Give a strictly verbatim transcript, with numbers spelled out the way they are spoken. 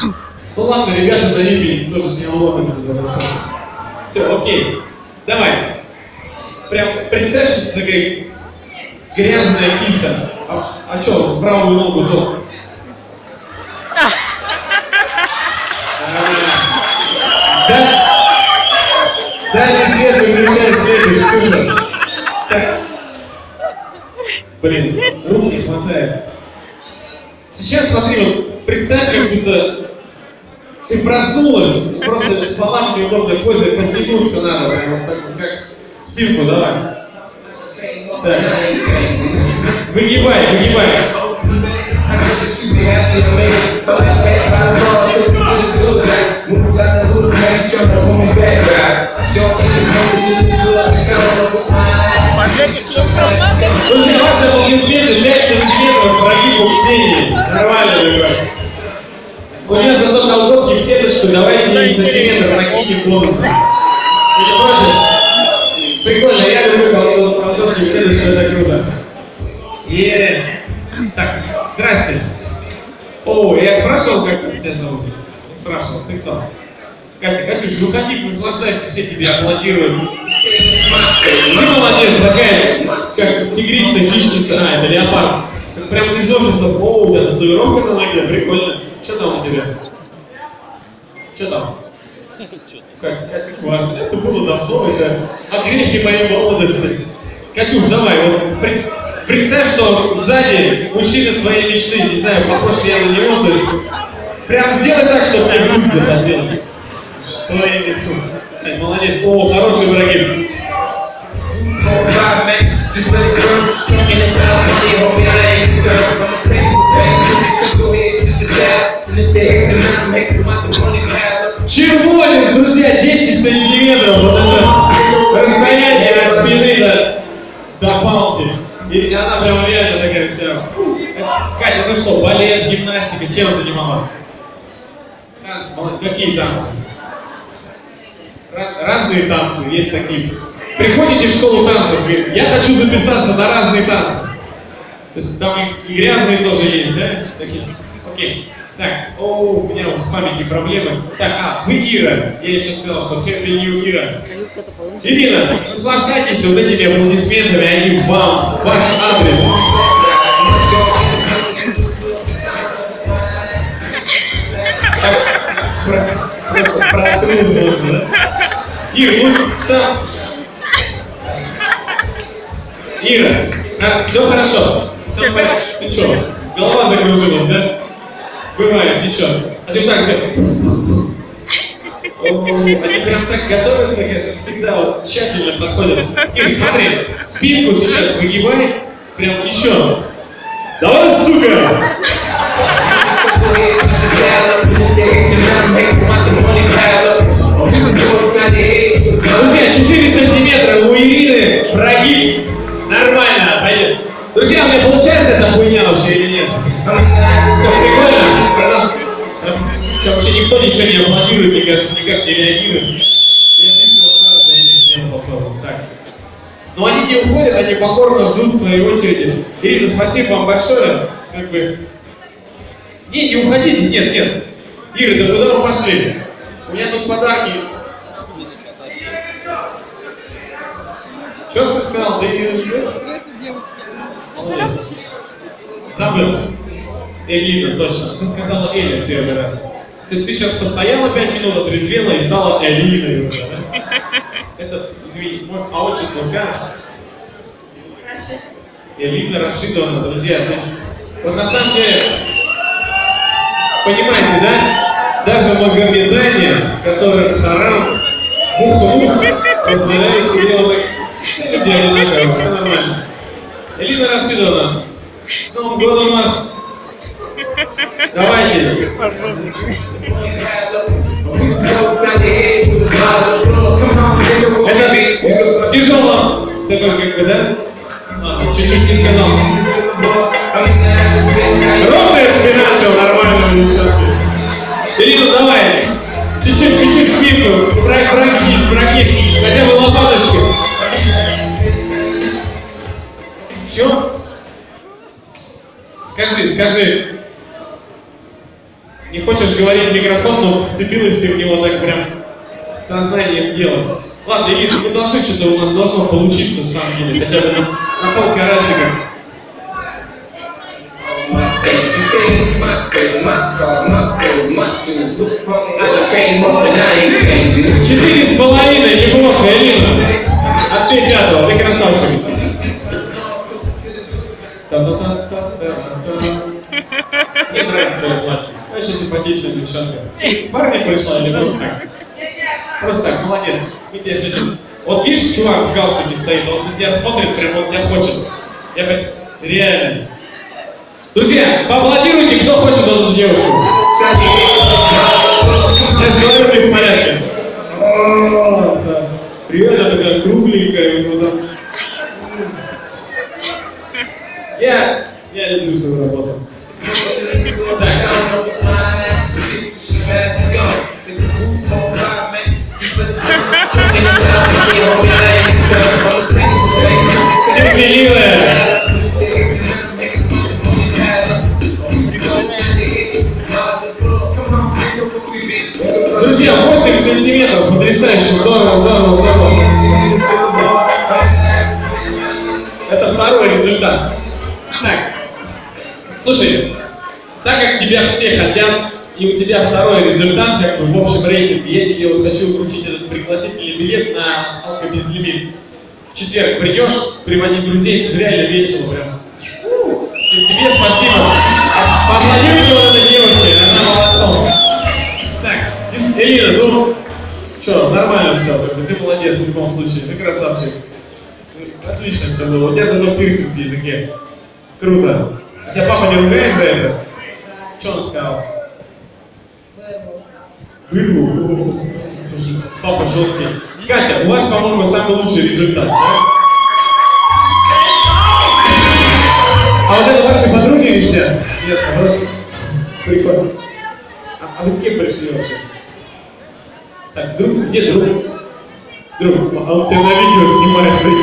Ну ладно, ребята доебили, тоже не уломятся. Все, окей. Давай. Прям представь, что ты такая грязная киса. А, а что, правую ногу то? Да? Дальний свет выключай, светишь, Ксюша. Так. Блин, рук не хватает. Сейчас смотри, вот представь, как будто ты проснулась, просто спала в неудобной позе, подтянуться надо, вот так, как спинку, давай. Так. Выгибай, выгибай. Друзья, ваши аплодисменты, пять сантиметров прогибу Ксении. Нормально, ребят. У нее зато колготки в сеточку, давайте на сантиметр накинем бонусом. Вы не против? Прикольно, я люблю колготки в сеточку, это круто. И... Так, здрасте. О, я спрашивал, как тебя зовут? Не спрашивал, ты кто? Катя, Катюш, выходи, наслаждайся, все тебе аплодируют. Ты молодец, такая, как тигрица, хищница, а, это леопард. Прям из офиса, о, у тебя татуировка на ноге, прикольно. Что там у тебя? Что там? Как, как важно, это было давно, это от грехи моей молодости. Катюш, давай, вот представь, что сзади мужчина твоей мечты, не знаю, похож ли я на него, то есть прям сделай так, чтобы мне в грудь захотелось. Что я несу? Так, молодец. О, хороший враги. Червонец, друзья, десять сантиметров. Вот это расстояние от спины до, до палки. И она прям реально такая вся. Катя, ну что, балет, гимнастика, чем занималась? Танцы, какие танцы? Раз, разные танцы, есть такие. Приходите в школу танцев, говорит, я хочу записаться на разные танцы. То есть там и грязные тоже есть, да? Всякие. Окей. Так, о, у меня вот с памятью проблемы. Так, а, вы Ира. Я еще сказал, что Happy New Ира. Ирина, наслаждайтесь вот этими аплодисментами, они вам, ваш адрес. Просто протру нужно, да? Ира, ну сам. Ира, а, все хорошо? Все хорошо. Ты что, голова закружилась, да? Бывает, ничего. А ты вот так сделай. Они прям так готовятся, как всегда вот тщательно подходят. Ира, смотри, спинку сейчас выгибай, прям еще. Давай, сука! Друзья, четыре сантиметра у Ирины прогиб. Нормально, пойдет. Друзья, у меня получается эта хуйня вообще или нет? Все прикольно? Что, вообще никто ничего не аплодирует, мне кажется, никак не реагирует. Я слишком устал, я не сделал попробовать. Так. Но они не уходят, они покорно ждут своей очереди. Ирина, спасибо вам большое. Как бы... Не, не уходите, нет, нет. Ира, да куда вы пошли? У меня тут подарки. Что ты сказал? Ты ее не любишь? Молодец. Забыл. Элина, точно. Ты сказала Эля в первый раз. То есть ты сейчас постояла пять минут, отрезвела и стала Элиной уже, да? Это, извини, а отчество скажешь? Рашид. Элина Рашидовна, друзья. То есть, вот на самом деле, понимаете, да? Даже магомедане, которые харам, бух-бух, позволяют себе вот так. Все люди одинаковые, все нормально. Элина Рашидовна, с Новым годом вас! Давайте! Это в тяжелом, такой как бы, да? Ладно, чуть-чуть не сказал. Ровная спина, что нормально, ничего. Элина, давай! Чуть-чуть, чуть-чуть спинку, прогнись, прогнись, хотя бы лопаточкой. Чего? Скажи, скажи. Не хочешь говорить в микрофон, но вцепилась ты в него так прям сознанием дела. Ладно, Илья, ты предложи, что-то у нас должно получиться в самом деле, хотя бы на, на пол карасика. Четыре с половиной, неплохо, Элина. От ты пятого, ты красавчик. Мне нравится твоя платье. Очень симпатичная девчонка. С парнем пришла или просто так? Просто так, молодец. И тебя сегодня... Вот видишь, чувак в галстуке стоит, он на тебя смотрит, прям он тебя хочет. Я говорю, реально. Друзья, поаплодируйте, кто хочет эту девушку. Я же говорю, ты в порядке. О, да. Реально такая кругленькая. Вот там. Я, я люблю свою работу. Терпеливая. Друзья, восемь сантиметров, потрясающе, здорово, здорово, здорово. Это второй результат. Так, слушай, так как тебя все хотят, и у тебя второй результат, как бы в общем рейтинге, я тебе вот хочу вручить этот пригласительный билет на алкобезлимит. В четверг придешь, приводи друзей, это реально весело прям. И тебе спасибо. Поаплодируйте вот этой девушке, она молодцом. Так, Элина, ну, что, нормально все, ты молодец в любом случае, ты красавчик. Отлично все было, у тебя зато пирсинг в языке. Круто. А тебя папа не ругает за это? Что он сказал? Вырву. Папа жесткий. Катя, у вас, по-моему, самый лучший результат, да? А вот это ваши подруги висят? Нет, наоборот. Прикольно. А, а вы с кем пришли вообще? Так, друг? Где друг? Друг, а он тебя на видео снимает.